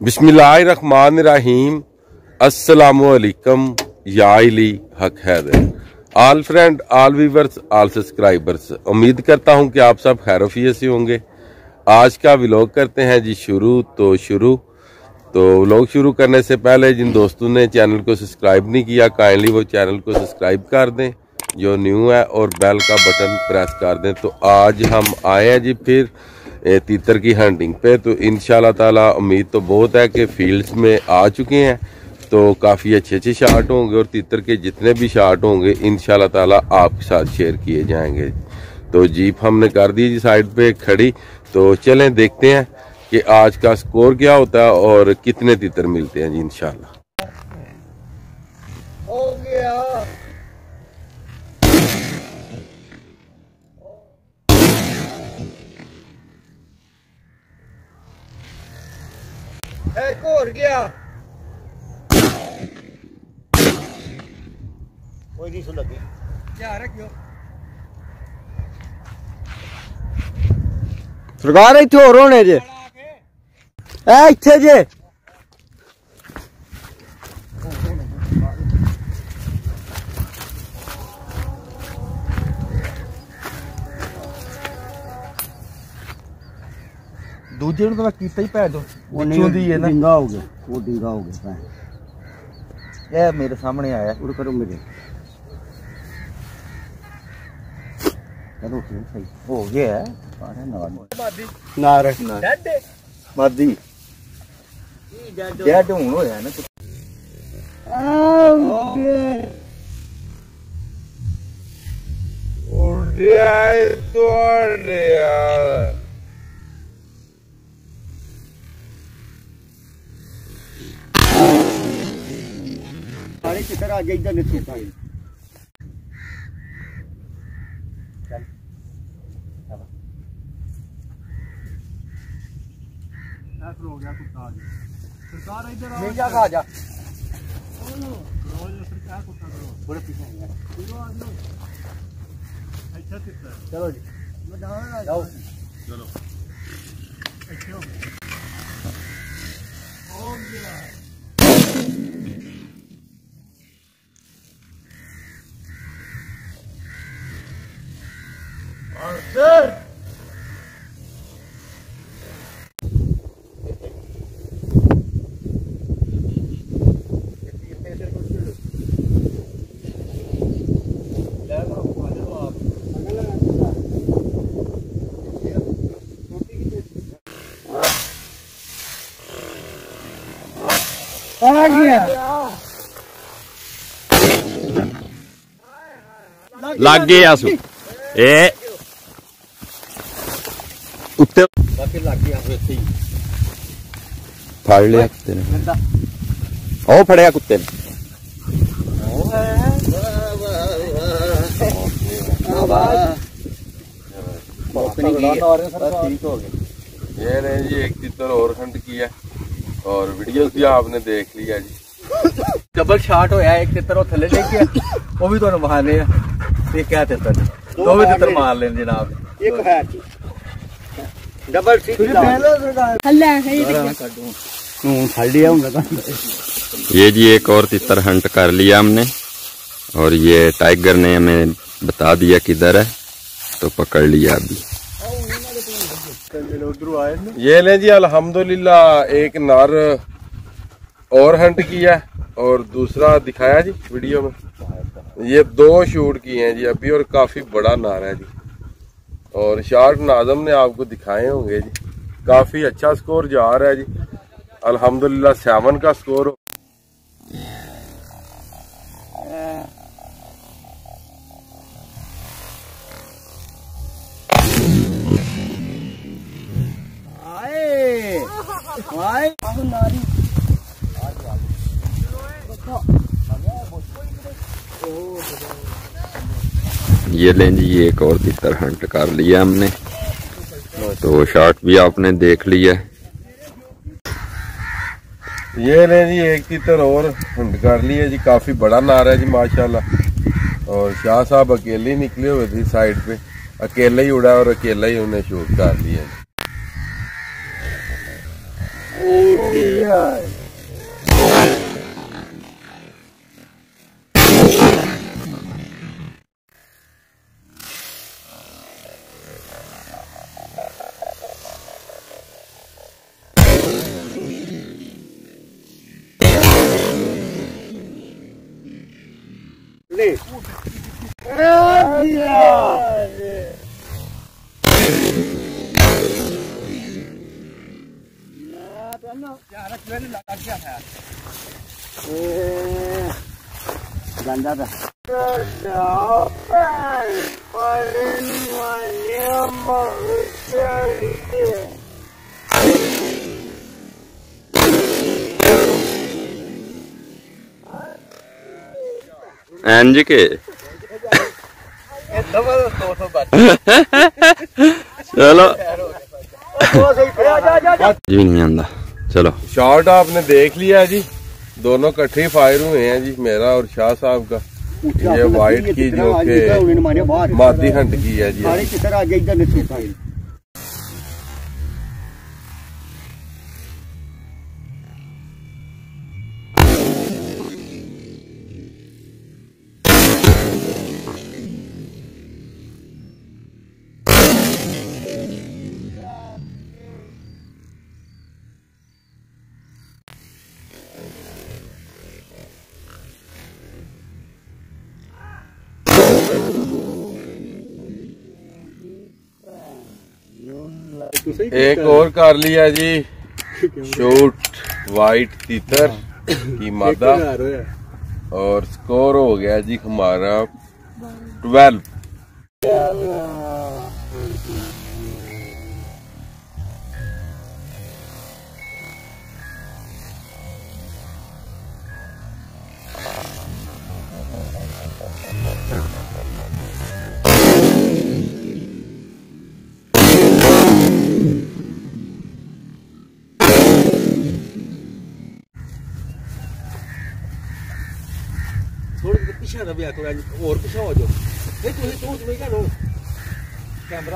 बिस्मिल्लाहिर्रहमानिर्रहीम। अस्सलामुअलैकुम या इली हक Haider. All friend, all viewers, all subscribers, उम्मीद करता हूं कि आप सब खैरियत से होंगे। आज का व्लॉग करते हैं जी शुरू। तो व्लॉग शुरू करने से पहले जिन दोस्तों ने चैनल को सब्सक्राइब नहीं किया, काइंडली वो चैनल को सब्सक्राइब कर दें जो न्यू है, और बेल का बटन प्रेस कर दें। तो आज हम आए हैं जी फिर तीतर की हंटिंग पे। तो इंशाल्लाह ताला उम्मीद तो बहुत है कि फील्ड्स में आ चुके हैं, तो काफ़ी अच्छे शाट होंगे और तीतर के जितने भी शाट होंगे इंशाल्लाह ताला आपके साथ शेयर किए जाएंगे। तो जीप हमने कर दी जी साइड पे खड़ी। तो चलें देखते हैं कि आज का स्कोर क्या होता है और कितने तीतर मिलते हैं जी इंशाल्लाह। हो गया। एक और गया। कोई नहीं सुन लगे क्या रखियो सरकार इत्थे होर होने जे इत्थे जे दूजे ने तो मैं कीता ही पै दो दी है ना डिंगा हो गया, वो डिंगा हो गया। ये मेरे सामने आया उड़ करो मेरे चलो सही हो गया है। नार मादी डेड हूं होया ना सारे चित्र आ गए इधर नहीं छूटा। हो गया कुत्ता सरकार इधर आ जा आ जा सरकार कुत्ता बड़े पीछे चलो जी जाओ चलो सर आ गया लग गया सु ए उत्ते बाकी लग गया वैसे ही फड़ लिया कुत्ते ने। ओ फड़िया कुत्ते ने। ये नहीं जी, एक तीतर और हंट किया और वीडियोस भी आपने देख लिया जी। डबल शॉट होया, एक तितर थले ले गया वो भी तो बहाने ये क्या तितर दो भी तितर मार लेन जनाब। एक है डबल सीट ये जी एक और तितर हंट कर लिया हमने और ये टाइगर ने हमें बता दिया किधर है, तो पकड़ लिया अभी। ये ले जी अल्हम्दुलिल्लाह एक नर और हंट किया और दूसरा दिखाया जी वीडियो में। ये दो शूट किए हैं जी अभी और काफी बड़ा नर है जी, और शार्ट नाज़म ने आपको दिखाए होंगे जी। काफी अच्छा स्कोर जा रहा है जी अल्हम्दुलिल्लाह। 7 का स्कोर। ये लें जी, ये एक और तितर हंट कर लिया हमने, तो शॉट भी आपने देख लिया। ये ले जी एक तीतर और हंट कर लिया जी, काफी बड़ा नार है जी माशाल्लाह। और शाह साहब अकेले निकले हुए थे साइड पे, अकेले ही उड़ा और अकेला ही उन्हें शूट कर लिया। गंदा था एनजी के चलो जी नहीं आंदा। चलो शॉट आपने देख लिया जी, दोनों इकट्ठे फायर हुए हैं जी, मेरा और शाह साहब का। ये वाइट की जो के मादी हंट की है जी। एक और कर लिया जी शूट वाइट तीतर की मादा, और स्कोर हो गया जी हमारा 12। पीछे रह थोड़ा और पीछे हो जाओ। तुम्हें क्या लो कैमरा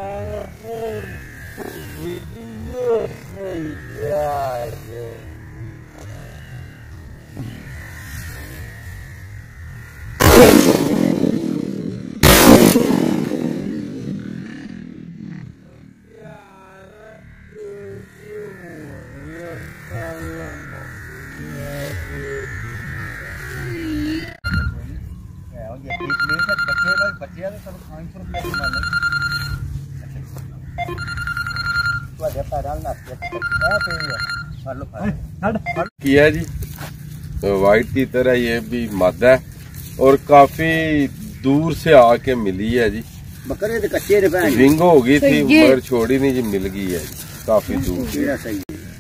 किया जी। तो वाइट तीतर है, ये भी मादा है और काफी दूर से आके मिली है जी। बकरे तो कच्चे विंग हो गई थी मगर छोड़ी नहीं जी, मिल गई है जी काफी दूर से।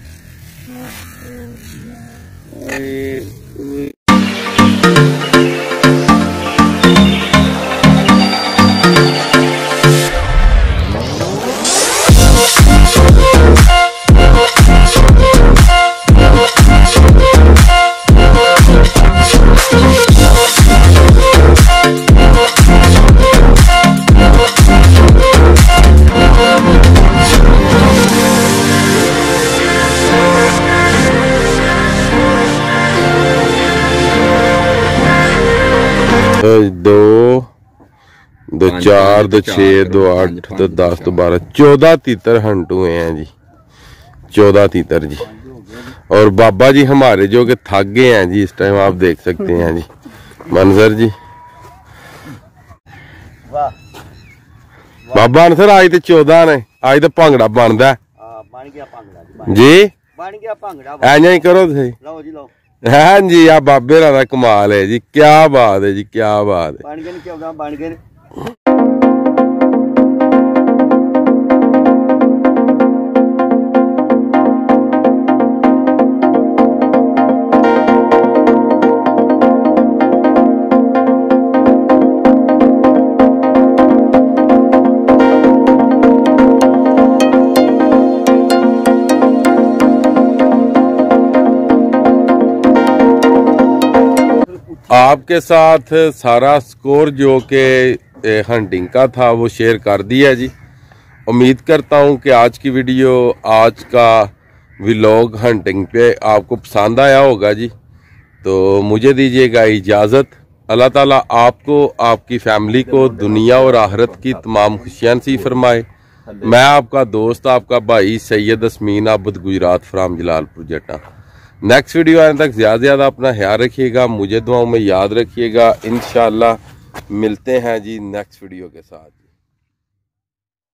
दो 4 2 6 2 8 2 10 2 12 14 तीतर हंट हुए हैं जी, 14 तीतर जी। और बाबा जी हमारे जो कि थक गए हैं जी इस टाइम, आप देख सकते हैं जी मंजर जी। बाबा अनसर आज तो 14 ने, आज तो भांगड़ा बनता जी। ऐ ही करो तुम हाँ जी, आ बाबे दा कमाल है जी, क्या बात है जी, क्या बात है। आपके साथ सारा स्कोर जो कि हंटिंग का था वो शेयर कर दिया जी। उम्मीद करता हूं कि आज की वीडियो, आज का व्लॉग हंटिंग पे आपको पसंद आया होगा जी। तो मुझे दीजिएगा इजाज़त। अल्लाह ताला आपको, आपकी फैमिली को दुनिया और आखिरत की तमाम खुशियां नसीब फरमाए। मैं आपका दोस्त, आपका भाई Syed Asmeen Abad Gujarat from Jalalpur Jata. Next video आने तक ज़्यादा अपना ख्याल रखिएगा, मुझे दुआओं में याद रखिएगा। इंशाल्लाह मिलते हैं जी नेक्स्ट वीडियो के साथ।